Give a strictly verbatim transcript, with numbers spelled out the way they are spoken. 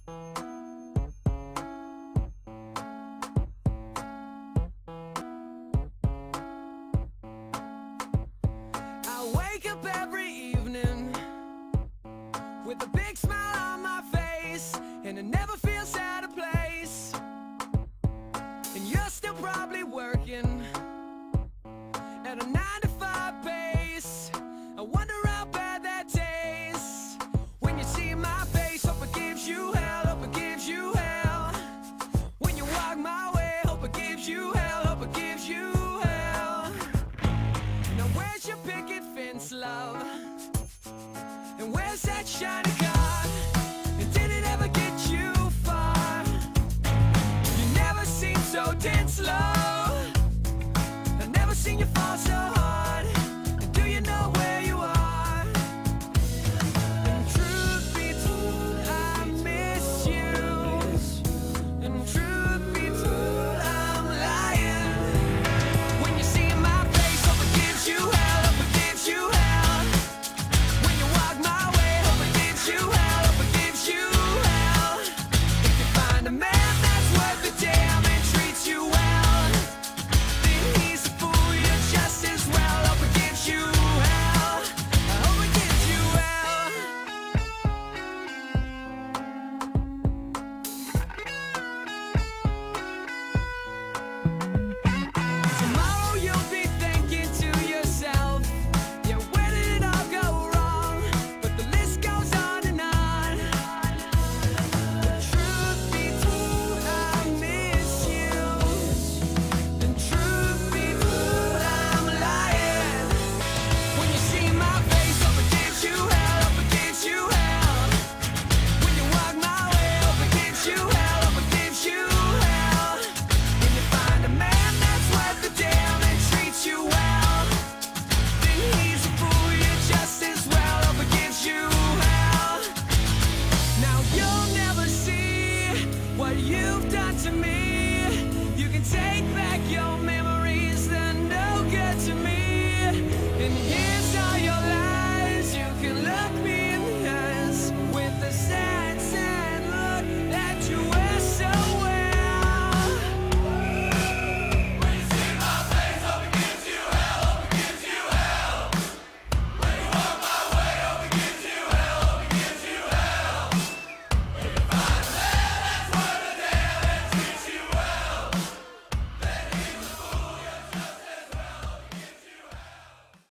I wake up every evening with a big smile on my face, and it never feels out of place. And you're still probably working at a nine to five pace. I wonder how bad that tastes when you see my face. Hope it gives you hell, hope it gives you hell. When you walk my way, hope it gives you hell, hope it gives you hell. Now where's your picket fence, love? And where's that shiny car? And did it ever get you far? You never seem so dense, love.